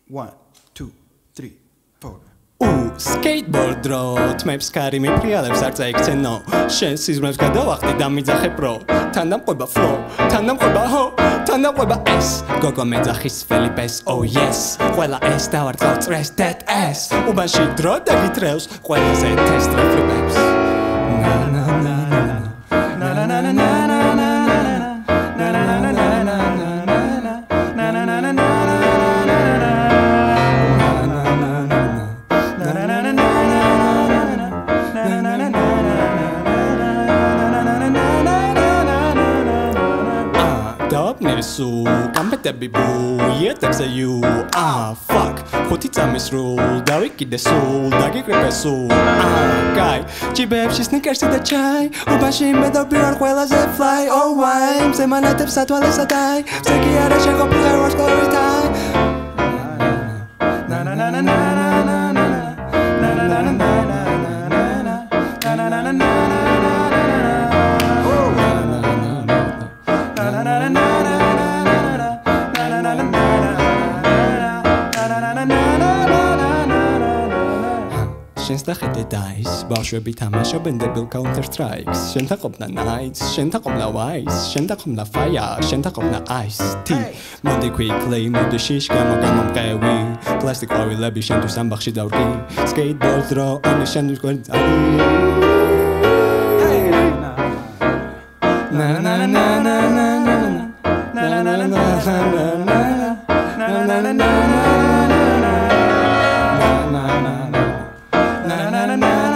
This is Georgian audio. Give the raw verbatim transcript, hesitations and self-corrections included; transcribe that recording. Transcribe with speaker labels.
Speaker 1: one, two, three, four.
Speaker 2: skateboard dro თმებს კარი მიფრიალებს არ წაიქცენო შენ სიზმრებს გადავახტი და მიძახე პრო თან დამყვება flow თან დამყვება ho თან დამყვება ეს გოგო მეძახის ფელიპეს oh yes ყველა ეს დავარწავ წრეს that ass უბანში დრო დაგიტრევს ყველაზე თესტრი ფლიპებს na na na na na na na na Su compatible boo yet that's a you ah fuck ხუთი წამის რულ დავიკიდე სულ დაგიკრიფე სულ ah guy ჯიბებში სნიკერსი და ჩაი უბანში იმედობი ვარ ყველაზე fly oh why მზემანათებს სათვალესა დაი ზეგი არა შეყოფილი ვარ story time na na na na na na na na na na na na na შენს და ხედე დაის ბავშვები თამაშობენ დებილ counter strikes შენ თაყოფნა nights შენ თაყოფნა wise შენ თაყოფნა fire შენ თაყოფნა ice tea მოდი quickly მოდი შიშ გამო გამომყევი პლასტიკ ყვავილები შენთვის ამბახში დავრგი skateboard დრო ონი შენთვის გვერდ na na na na na na na na na na na na na na na